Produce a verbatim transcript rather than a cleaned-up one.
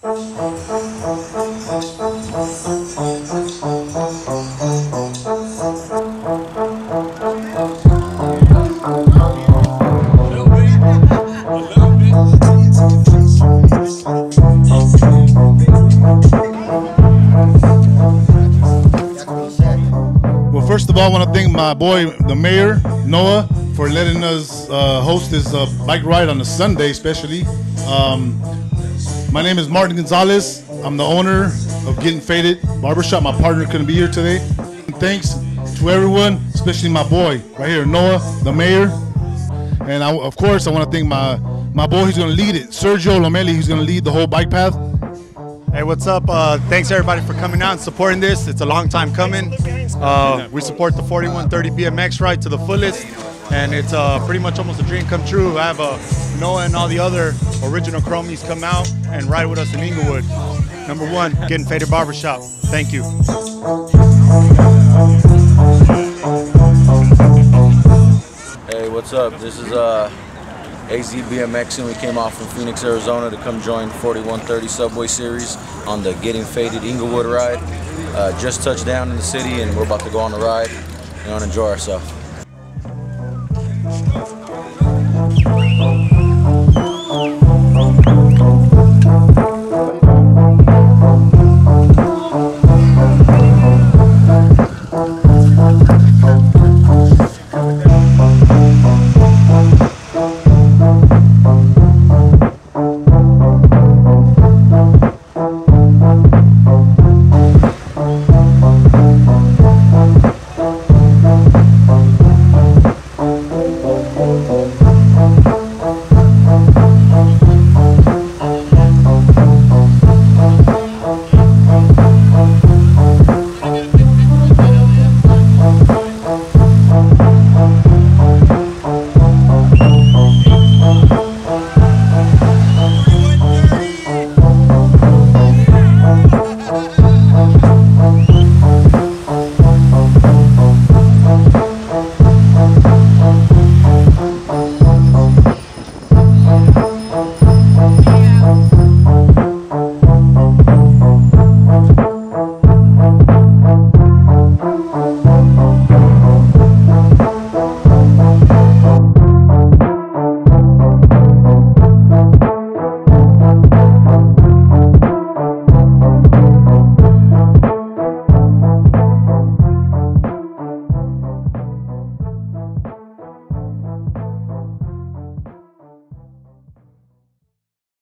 Well, first of all, I want to thank my boy, the mayor, Noah, for letting us uh, host this uh, bike ride on a Sunday, especially. Um, my name is Martin Gonzalez. I'm the owner of Gettin Faded Barbershop. My partner couldn't be here today. And thanks to everyone, especially my boy right here, Noah, the mayor. And I, of course, I want to thank my, my boy who's going to lead it, Sergio Lomeli, who's going to lead the whole bike path. Hey, what's up? Uh, thanks everybody for coming out and supporting this. It's a long time coming. Uh, we support the forty-one thirty B M X ride to the fullest, and it's uh, pretty much almost a dream come true. I have uh, Noah and all the other original chromies come out and ride with us in Inglewood. Number one, Gettin Faded Barbershop. Thank you. Hey, what's up? This is uh, A Z B M X, and we came off from Phoenix, Arizona to come join forty-one thirty Subway Series on the Gettin Faded Inglewood ride. Uh, just touched down in the city, and we're about to go on the ride, you know, and enjoy ourselves.